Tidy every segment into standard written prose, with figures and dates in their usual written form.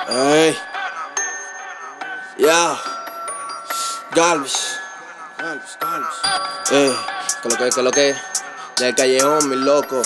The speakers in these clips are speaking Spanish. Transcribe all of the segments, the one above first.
Ey, ya, Galvis. Que lo que, del callejón, mi loco.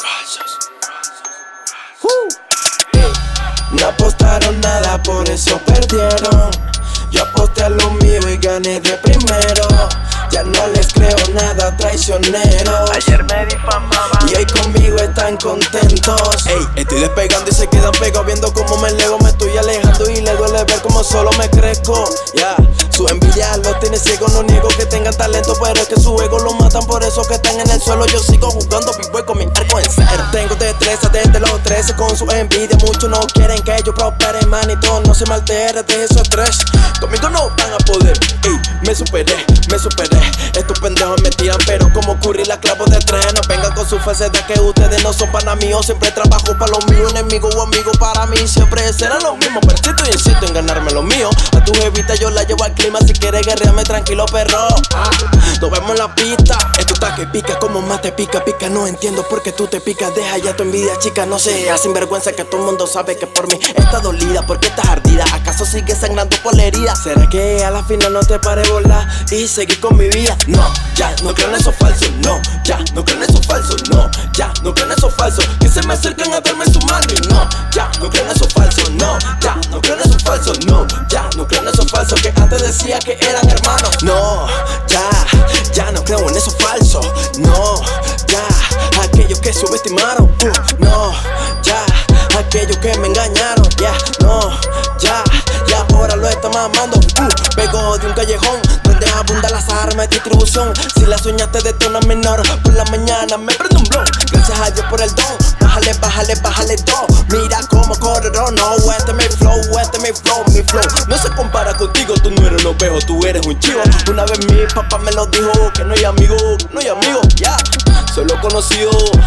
No apostaron nada, por eso perdieron. Yo aposté a lo mío y gané de primero. Ya no les creo nada, traicioneros. Ayer me difamaban y hoy conmigo están contentos. Ey, estoy despegando y se quedan pegados viendo cómo me lego. Me estoy alejando y le duele ver cómo solo me crezco. Ya, su envidia los tiene ciego. No niego que tengan talento, pero es que su ego lo matan. Por eso que están en el suelo. Yo sigo jugando big con mi arco en cero. Tengo destreza desde los 13 con su envidia. Muchos no quieren que yo prospere, manito. No se me altere de esos estrés. Conmigo no van a poder. Ey, me superé. Estos pendejos me tiran, pero como ocurrir la clavo de tren. No vengan con su falsedad que ustedes no son pana mío. Siempre trabajo para los míos, enemigo o amigo para mí. Siempre serán los mismos, persisto y insisto en ganarme lo mío. A tu jevita yo la llevo al clima, si quieres guerrearme tranquilo, perro. Nos vemos en la pista. Esto está que pica, como más te pica. No entiendo por qué tú te picas. Deja ya tu envidia, chica, no seas sinvergüenza, que todo el mundo sabe que por mí está dolida. ¿Por qué estás ardida? ¿Acaso sigues sangrando por la herida? ¿Será que a la final no te pare volar y seguir con mi vida? No, ya no creo en esos falsos. No, ya no creo en esos falsos. No, ya no creo en esos falsos que se me acercan a darme su mano. Y no, ya no creo en esos falsos. No, ya no creo en esos falsos. No, ya no creo en esos falsos que antes decía que eran hermanos. No, ya no creo en esos falsos. No, ya aquellos que subestimaron. No, ya aquellos que me engañaron. No, ya ahora lo está mamando. Vengo de un callejón donde abundan las armas de distribución. Si la soñaste de tono menor, por la mañana me prendo un blon. Gracias a Dios por el don. Bájale dos. Mira cómo corro, no, este es mi flow, mi flow no se compara contigo, tú no eres un ovejo, tú eres un chivo. Una vez mi papá me lo dijo, que no hay amigo, ya. Solo conocido,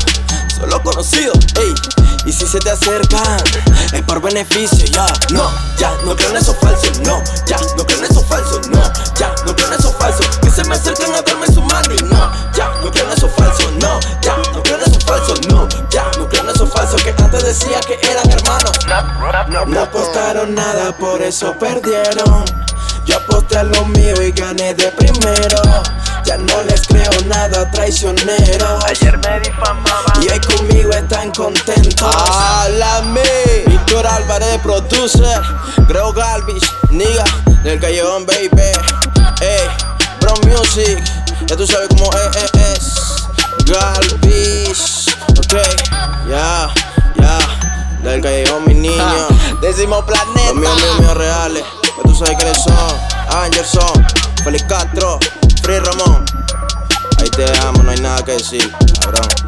ey. Y si se te acercan, es por beneficio, ya. No, ya no creo en esos falsos. No, ya no creo en esos falsos. No, ya no creo en esos falsos que se me acercan a darme su mano. Y no, ya no creo en esos falsos. No, ya no creo en esos falsos. No, ya no creo en esos falsos que antes decía que eran hermanos. No apostaron nada, por eso perdieron. Yo aposté a lo mío y gané de primero. Ya no les creo nada, traicioneros. Ayer me difamaban y hoy conmigo están contentos. Háblame, Víctor Álvarez, producer. Creo Galvis, nigga, del callejón, baby. Ey, Bro Music, ya tú sabes cómo es. Galvis, ok, ya, del callejón, mi niño. Décimo planeta. Los míos reales, ya tú sabes quiénes son. Anderson, Félix Castro, Free Ramón. Ahí te amo, no hay nada que decir, cabrón.